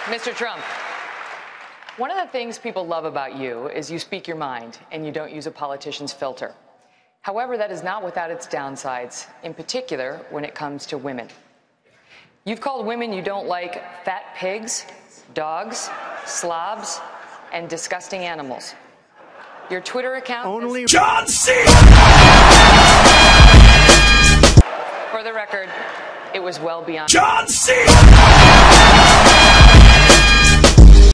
Mr. Trump, one of the things people love about you is you speak your mind and you don't use a politician's filter. However, that is not without its downsides, in particular when it comes to women. You've called women you don't like fat pigs, dogs, slobs, and disgusting animals. Your Twitter account Only John C. For the record, it was well beyond. John C.